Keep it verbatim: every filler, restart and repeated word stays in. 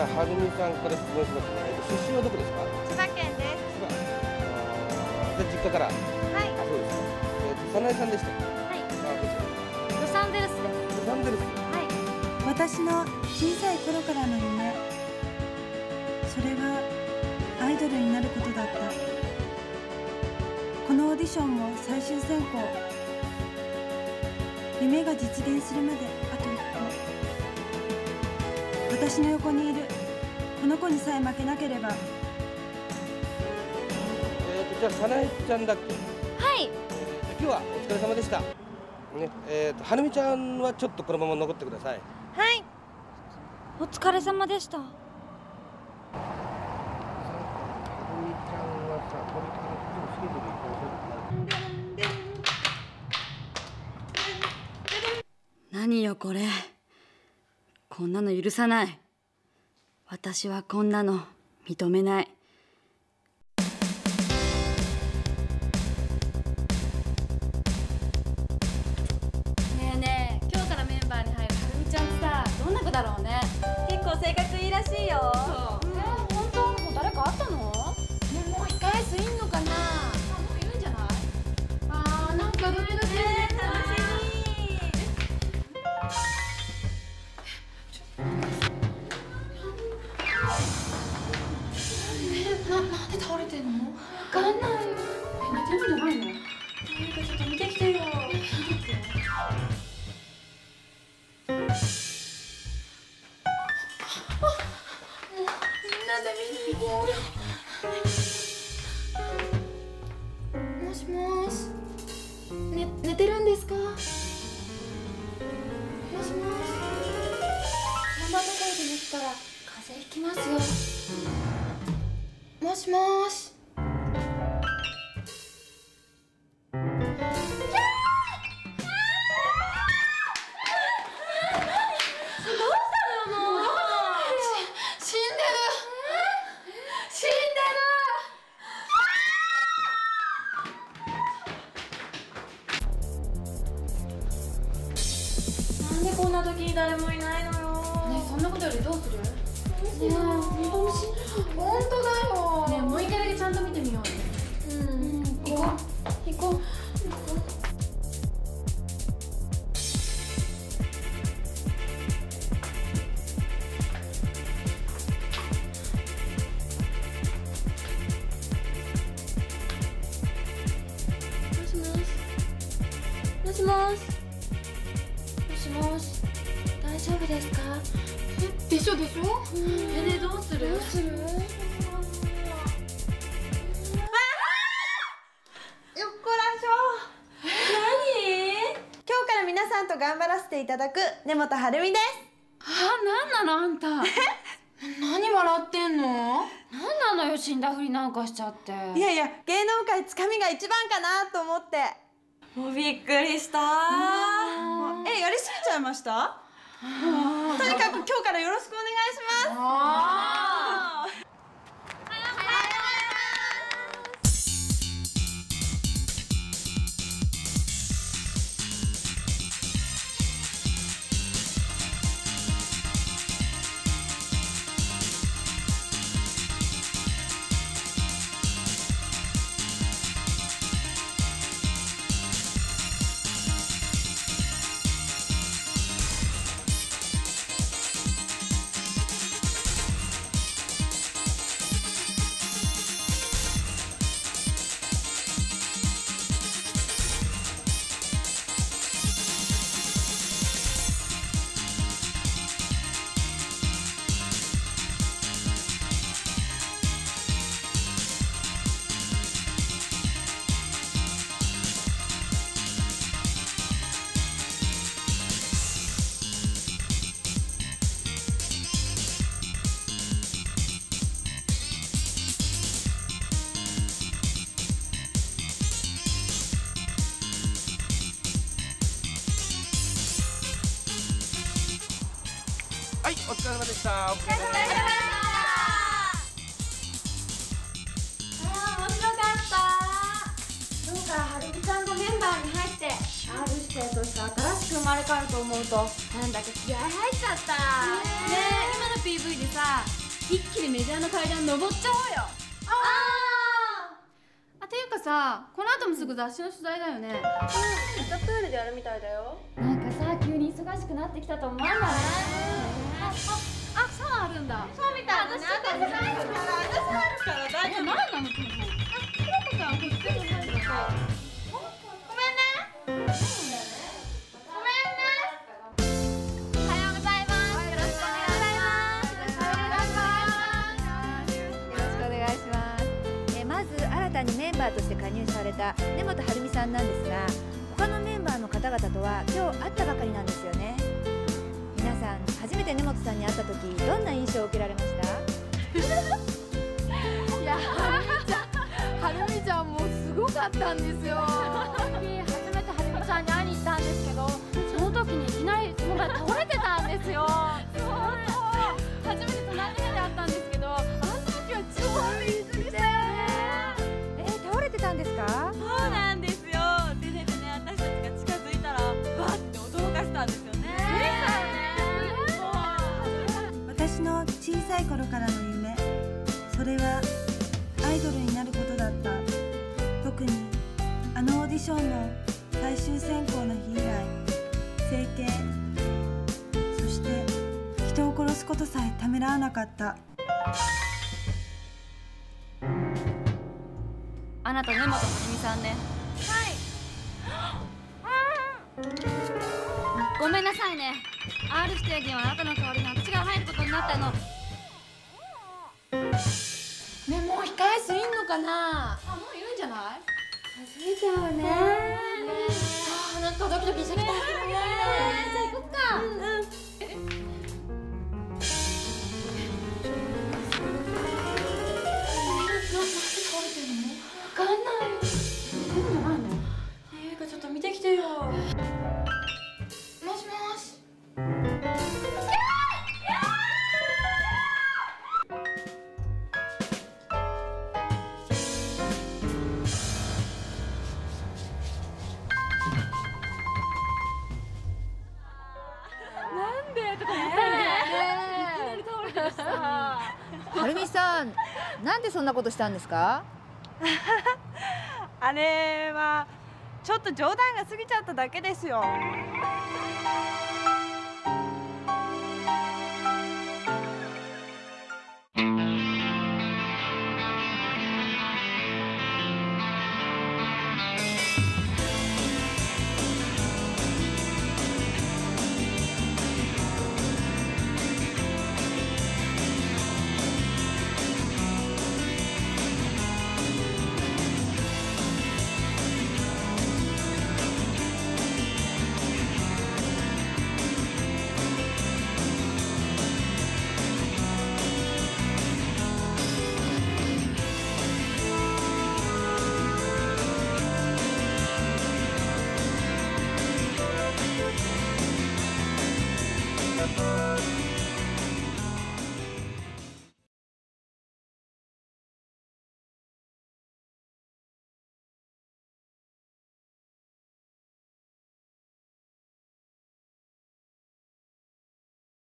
ゃあはるみさんから質問しますね。出身はどこですか？ 千葉県です。 千葉。あーじゃあ実家から。 はい。 あ、そうですか。えっと早苗さんでした。 はい。 あ、どちらですか？ ロサンゼルスです。 ロサンゼルス。 はい。 私の小さい頃からの夢、それはアイドルになることだった。このオーディションも最終選考、夢が実現するまであと一歩。私の横にいるこの子にさえ負けなければ。 えっとじゃあ早苗ちゃんだっけ？ はい。 今日はお疲れ様でした。ね、えっとはるみちゃんはちょっとこのまま残ってください。 はい。お疲れ様でした。 はるみちゃんはさ、これからスケジュール行こう。 何よこれ。こんなの許さない。私はこんなの認めない。ねえねえ、今日からメンバーに入るはるみちゃんってさ、どんな子だろうね。 結構性格いいらしいよ。 そう。えー、本当？もう誰か会ったの？ね、もう一回すいんのかな。あ、もういるんじゃない？あー、なんかドキドキする。 楽しみ。 な、なんで倒れてんの？わかんないよ。え、寝てるんじゃないの？誰かちょっと見てきてよ。見てきて。もしもーし、ね、寝てるんですか？もしもーし、ママの声で寝てたら風邪ひきますよ。もしもーし。なんでこんな時に誰もいないのよ。ねえ、そんなことよりどうする？ねえ、本当に死んだ。本当だよ。ねえ、もう一回だけちゃんと見てみようよ。うん、行こう。行こう。もしもし。もしもし。もしもし、大丈夫ですか？え、でしょでしょ。え、でどうする？どうする？よっこらしょ。何？今日から皆さんと頑張らせていただく根本はるみです。 あ、なんなのあんた。何笑ってんの？なんなのよ、死んだふりなんかしちゃって。 いやいや、芸能界つかみが一番かなと思って。もうびっくりした。もうえ、やりすぎちゃいました？とにかく今日からよろしくお願いします。 はい、お疲れ様でした。お疲れ様でした。 あー、面白かった。今日からはるみちゃんがメンバーに入って アール 指定として新しくく生まれ変わると思うとなんだか気合入っちゃったね。え今の ピーブイ でさ一気にメジャーの階段登っちゃおうよ。ああっていうかさこの後もすぐ雑誌の取材だよね。うんまたプールでやるみたいだよ。なんかさ急に忙しくなってきたと思わない？あああそうあるんだ。そうみたいなね。私あるから私あるから大丈夫。何なのこの子。あひろこさんこっちでもないのか。ごめんね。ごめんね。おはようございます。よろしくお願いします。 よろしくお願いします。えまず新たにメンバーとして加入された根本晴美さんなんですが、他のメンバーの方々とは今日会ったばかりなんですよね。皆さん初めて根本さんに会った時どんな印象を受けられました？ いやはるみちゃんもすごかったんですよ。初めてはるみちゃんに会いに行ったんですけど、その時にいきなりその場で倒れてたんですよ。そうそう初めて隣の部屋で会ったんですけど、あの時は超びっくりして。 えー、倒れてたんですか？ そうなんですよ。でねでね私たちが近づいたらわって驚かしたんですよね。 私の小さい頃からの夢、それはアイドルになることだった。特にあのオーディションの最終選考の日以来、整形、そして人を殺すことさえためらわなかった。 あなた根本はるみさんね。はいごめんなさいね。 アール 指定にはあなたの代わりに私が入ることになったの。ねもう控え室いんのかな。あもういるんじゃない。初めて会うね。あなんかドキドキしてきた。じゃあ行こっか。うんうんわかんないよ。そうじゃないの。えーかちょっと見てきてよ。もしもし。なんでとか言ったんだよね。いきなり倒れてるしさ。 はるみさん、なんでそんなことしたんですか？ あれはちょっと冗談が過ぎちゃっただけですよ。 「